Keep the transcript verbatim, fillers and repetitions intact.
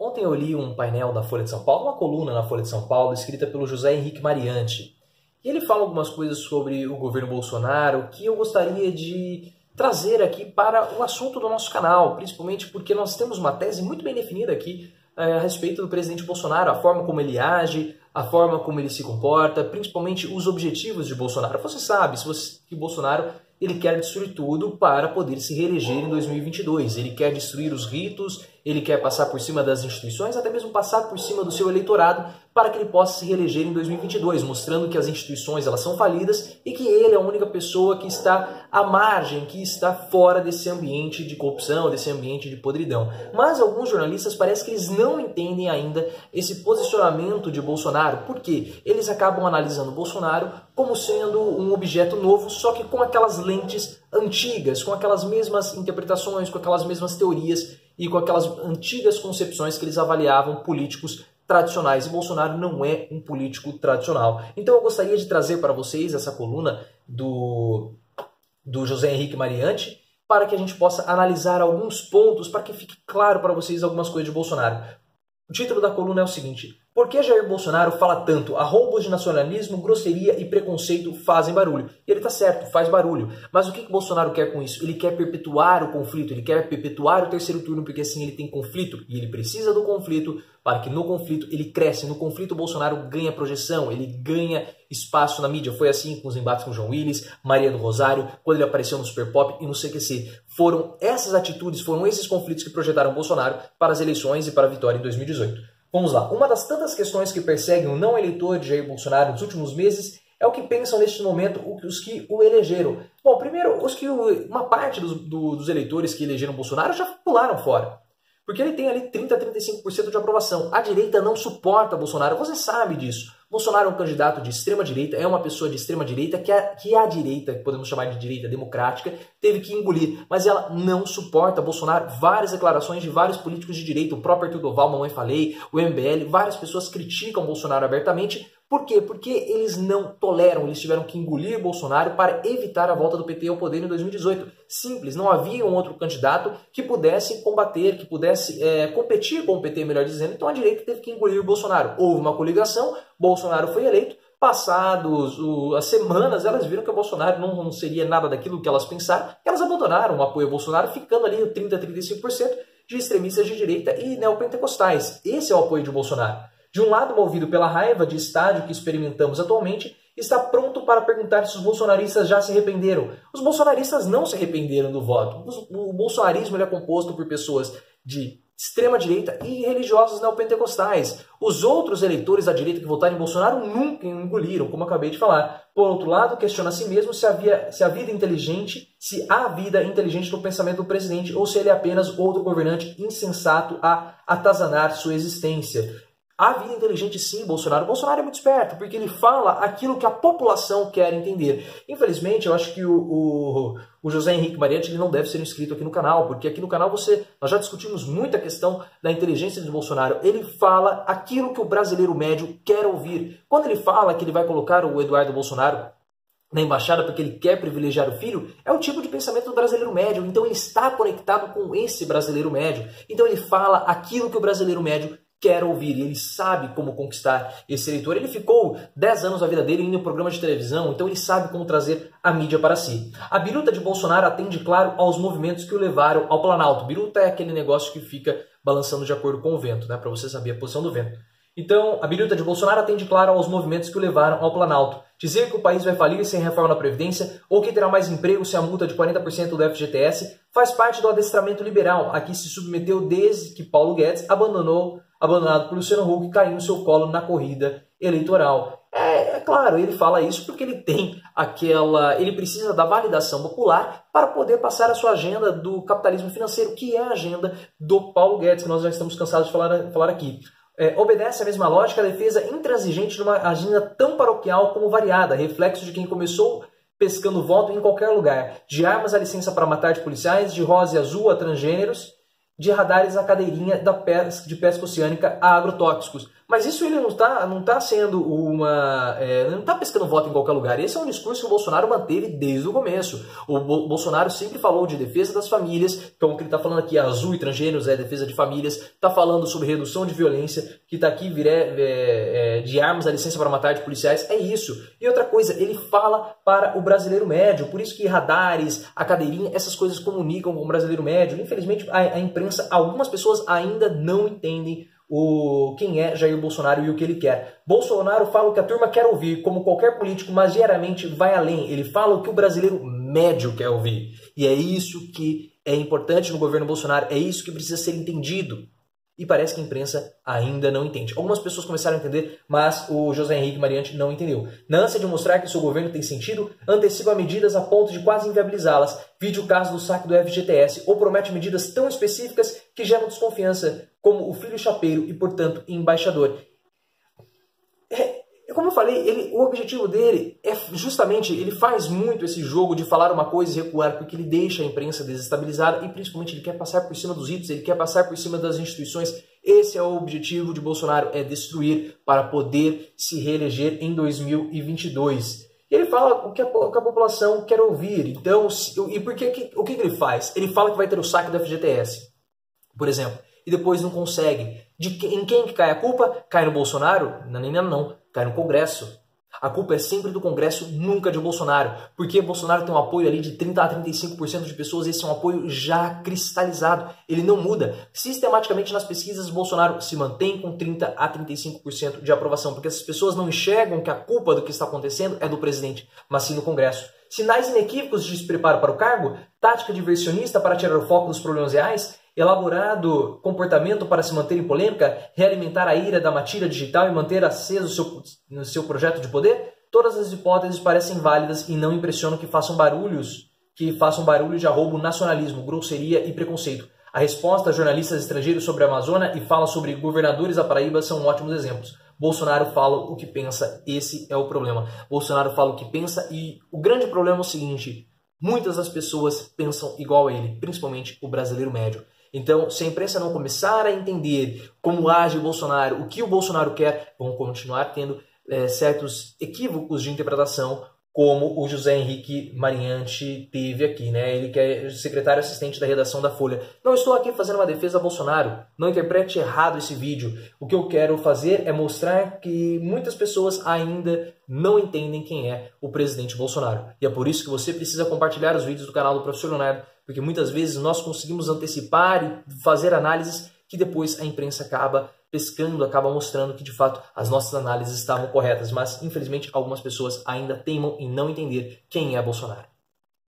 Ontem eu li um painel da Folha de São Paulo, uma coluna na Folha de São Paulo, escrita pelo José Henrique Mariante. E ele fala algumas coisas sobre o governo Bolsonaro que eu gostaria de trazer aqui para o assunto do nosso canal, principalmente porque nós temos uma tese muito bem definida aqui é, a respeito do presidente Bolsonaro, a forma como ele age, a forma como ele se comporta, principalmente os objetivos de Bolsonaro. Você sabe se você, que Bolsonaro ele quer destruir tudo para poder se reeleger em dois mil e vinte e dois. Ele quer destruir os ritos, ele quer passar por cima das instituições, até mesmo passar por cima do seu eleitorado para que ele possa se reeleger em dois mil e vinte e dois, mostrando que as instituições elas são falidas e que ele é a única pessoa que está à margem, que está fora desse ambiente de corrupção, desse ambiente de podridão. Mas alguns jornalistas parece que eles não entendem ainda esse posicionamento de Bolsonaro, porque eles acabam analisando Bolsonaro como sendo um objeto novo, só que com aquelas lentes antigas, com aquelas mesmas interpretações, com aquelas mesmas teorias e com aquelas antigas concepções que eles avaliavam políticos tradicionais. E Bolsonaro não é um político tradicional. Então eu gostaria de trazer para vocês essa coluna do, do José Henrique Mariante para que a gente possa analisar alguns pontos, para que fique claro para vocês algumas coisas de Bolsonaro. O título da coluna é o seguinte: por que Jair Bolsonaro fala tanto? Arroubos de nacionalismo, grosseria e preconceito fazem barulho. E ele está certo, faz barulho. Mas o que que Bolsonaro quer com isso? Ele quer perpetuar o conflito, ele quer perpetuar o terceiro turno, porque assim ele tem conflito. E ele precisa do conflito para que no conflito ele cresça. No conflito Bolsonaro ganha projeção, ele ganha espaço na mídia. Foi assim com os embates com João Willis, Maria do Rosário, quando ele apareceu no Super Pop e no C Q C. Foram essas atitudes, foram esses conflitos que projetaram Bolsonaro para as eleições e para a vitória em dois mil e dezoito. Vamos lá. Uma das tantas questões que perseguem o não eleitor de Jair Bolsonaro nos últimos meses é o que pensam neste momento os que o elegeram. Bom, primeiro, os que uma parte dos, do, dos eleitores que elegeram Bolsonaro já pularam fora. Porque ele tem ali trinta a trinta e cinco por cento de aprovação. A direita não suporta Bolsonaro, você sabe disso. Bolsonaro é um candidato de extrema-direita, é uma pessoa de extrema-direita que, a, que a direita, que podemos chamar de direita democrática, teve que engolir. Mas ela não suporta Bolsonaro. Várias declarações de vários políticos de direita, o próprio Arthur Doval, Mamãe Falei, o M B L, várias pessoas criticam Bolsonaro abertamente. Por quê? Porque eles não toleram, eles tiveram que engolir Bolsonaro para evitar a volta do P T ao poder em dois mil e dezoito. Simples, não havia um outro candidato que pudesse combater, que pudesse é, competir com o P T, melhor dizendo. Então a direita teve que engolir o Bolsonaro. Houve uma coligação, Bolsonaro foi eleito. Passados o, as semanas, elas viram que o Bolsonaro não, não seria nada daquilo que elas pensaram. Elas abandonaram o apoio ao Bolsonaro, ficando ali no trinta a trinta e cinco por cento de extremistas de direita e neopentecostais. Esse é o apoio de Bolsonaro. De um lado, movido pela raiva de estádio que experimentamos atualmente, está pronto para perguntar se os bolsonaristas já se arrependeram. Os bolsonaristas não se arrependeram do voto. O bolsonarismo ele é composto por pessoas de extrema-direita e religiosos neopentecostais. Os outros eleitores da direita que votaram em Bolsonaro nunca engoliram, como eu acabei de falar. Por outro lado, questiona a si mesmo se havia, se a vida inteligente, se há vida inteligente no pensamento do presidente ou se ele é apenas outro governante insensato a atazanar sua existência. Há vida inteligente sim, Bolsonaro. Bolsonaro é muito esperto, porque ele fala aquilo que a população quer entender. Infelizmente, eu acho que o, o, o José Henrique Mariante ele não deve ser inscrito aqui no canal, porque aqui no canal você, nós já discutimos muito a questão da inteligência de Bolsonaro. Ele fala aquilo que o brasileiro médio quer ouvir. Quando ele fala que ele vai colocar o Eduardo Bolsonaro na embaixada porque ele quer privilegiar o filho, é o tipo de pensamento do brasileiro médio. Então ele está conectado com esse brasileiro médio. Então ele fala aquilo que o brasileiro médio quer ouvir, e ele sabe como conquistar esse eleitor. Ele ficou dez anos da vida dele indo em programa de televisão, então ele sabe como trazer a mídia para si. A biruta de Bolsonaro atende, claro, aos movimentos que o levaram ao Planalto. Biruta é aquele negócio que fica balançando de acordo com o vento, né, para você saber a posição do vento. Então, a biruta de Bolsonaro atende, claro, aos movimentos que o levaram ao Planalto. Dizer que o país vai falir sem reforma na Previdência ou que terá mais emprego se a multa de quarenta por cento do F G T S faz parte do adestramento liberal a que se submeteu desde que Paulo Guedes abandonou, abandonado por Luciano Huck, caiu no seu colo na corrida eleitoral. É, é claro, ele fala isso porque ele tem aquela... ele precisa da validação popular para poder passar a sua agenda do capitalismo financeiro, que é a agenda do Paulo Guedes, que nós já estamos cansados de falar, falar aqui. É, obedece à mesma lógica a defesa intransigente de uma agenda tão paroquial como variada, reflexo de quem começou pescando voto em qualquer lugar, de armas à licença para matar de policiais, de rosa e azul a transgêneros, de radares à cadeirinha da pesca, de pesca oceânica a agrotóxicos. Mas isso ele não está não tá sendo uma... É, não está pescando voto em qualquer lugar. Esse é um discurso que o Bolsonaro manteve desde o começo. O Bo Bolsonaro sempre falou de defesa das famílias, então o que ele está falando aqui, azul e transgêneros é defesa de famílias, está falando sobre redução de violência, que está aqui viré, é, é, de armas a licença para matar de policiais, é isso. E outra coisa, ele fala para o brasileiro médio, por isso que radares, a cadeirinha, essas coisas comunicam com o brasileiro médio. Infelizmente, a, a imprensa, algumas pessoas ainda não entendem o, quem é Jair Bolsonaro e o que ele quer. Bolsonaro fala o que a turma quer ouvir, como qualquer político, mas diariamente vai além. Ele fala o que o brasileiro médio quer ouvir. E é isso que é importante no governo Bolsonaro, é isso que precisa ser entendido. E parece que a imprensa ainda não entende. Algumas pessoas começaram a entender, mas o José Henrique Mariante não entendeu. Na ânsia de mostrar que seu governo tem sentido, antecipa medidas a ponto de quase inviabilizá-las. Vide o caso do saque do F G T S, ou promete medidas tão específicas que geram desconfiança, como o filho chapeiro e, portanto, embaixador. É, como eu falei, ele, o objetivo dele é justamente, ele faz muito esse jogo de falar uma coisa e recuar, porque ele deixa a imprensa desestabilizada e principalmente ele quer passar por cima dos ritos, ele quer passar por cima das instituições. Esse é o objetivo de Bolsonaro, é destruir para poder se reeleger em dois mil e vinte e dois. E ele fala o que a, o que a população quer ouvir. Então, e por que, que, o que, que ele faz? Ele fala que vai ter o saque do F G T S, por exemplo, e depois não consegue. De, em quem que cai a culpa? Cai no Bolsonaro? Não, não, não. Cai no Congresso. A culpa é sempre do Congresso, nunca de Bolsonaro. Porque Bolsonaro tem um apoio ali de trinta a trinta e cinco por cento de pessoas. Esse é um apoio já cristalizado. Ele não muda. Sistematicamente nas pesquisas, Bolsonaro se mantém com trinta a trinta e cinco por cento de aprovação. Porque essas pessoas não enxergam que a culpa do que está acontecendo é do presidente, mas sim do Congresso. Sinais inequívocos de despreparo para o cargo? Tática diversionista para tirar o foco dos problemas reais? Elaborado comportamento para se manter em polêmica, realimentar a ira da matilha digital e manter aceso o seu, seu projeto de poder? Todas as hipóteses parecem válidas e não impressionam que façam barulhos, que façam barulho de arrobo nacionalismo, grosseria e preconceito. A resposta a jornalistas estrangeiros sobre a Amazônia e fala sobre governadores da Paraíba são ótimos exemplos. Bolsonaro fala o que pensa, esse é o problema. Bolsonaro fala o que pensa e o grande problema é o seguinte, muitas das pessoas pensam igual a ele, principalmente o brasileiro médio. Então, se a imprensa não começar a entender como age o Bolsonaro, o que o Bolsonaro quer, vão continuar tendo é, certos equívocos de interpretação, como o José Henrique Mariante teve aqui, né? Ele que é secretário assistente da redação da Folha. Não estou aqui fazendo uma defesa a Bolsonaro, não interprete errado esse vídeo. O que eu quero fazer é mostrar que muitas pessoas ainda não entendem quem é o presidente Bolsonaro. E é por isso que você precisa compartilhar os vídeos do canal do Professor Leonardo, porque muitas vezes nós conseguimos antecipar e fazer análises que depois a imprensa acaba pescando, acaba mostrando que de fato as nossas análises estavam corretas, mas infelizmente algumas pessoas ainda teimam em não entender quem é Bolsonaro.